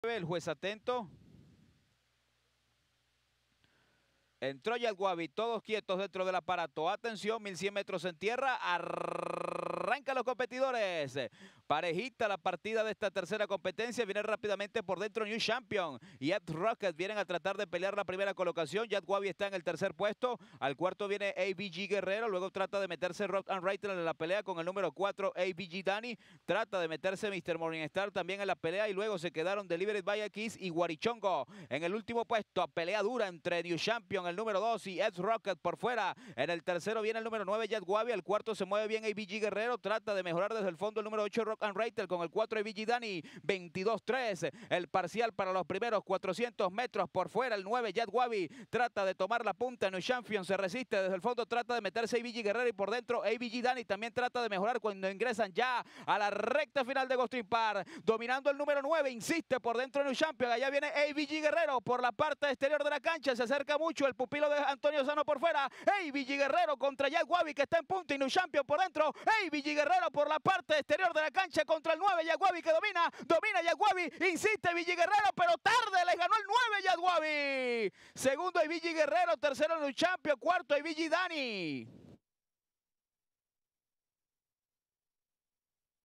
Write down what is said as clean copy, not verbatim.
El juez atento. Entró Yadwabi, todos quietos dentro del aparato. Atención, 1100 metros en tierra. Arrancan los competidores. Parejita la partida de esta tercera competencia. Viene rápidamente por dentro New Champion y Ed Rocket vienen a tratar de pelear la primera colocación. Yadwabi está en el tercer puesto. Al cuarto viene ABG Guerrero. Luego trata de meterse Rock and Writer en la pelea con el número 4 ABG Dani. Trata de meterse Mr. Morningstar también en la pelea. Y luego se quedaron Delivered by Kiss y Guarichongo en el último puesto. Pelea dura entre New Champion, el número 2, y Ed Rocket por fuera. En el tercero viene el número 9 Yadwabi. Al cuarto se mueve bien ABG Guerrero. Trata de mejorar desde el fondo el número 8 Rock and Writer con el 4 ABG Dani. 22-3 el parcial para los primeros 400 metros por fuera. El 9 Yadwabi trata de tomar la punta. New Champion se resiste desde el fondo. Trata de meterse ABG Guerrero y por dentro ABG Dani también trata de mejorar cuando ingresan ya a la recta final de Ghost Park. Dominando el número 9. Insiste por dentro New Champion. Allá viene ABG Guerrero por la parte exterior de la cancha. Se acerca mucho el pupilo de Antonio Sano por fuera. ABG Guerrero contra Yadwabi que está en punta y New Champion por dentro. ABG Guerrero por la parte exterior de la cancha contra el 9 Yadwabi que domina Yadwabi, insiste ABG Guerrero, pero tarde les ganó el 9 Yadwabi. Segundo ABG Guerrero, tercero New Champion, cuarto ABG Dani.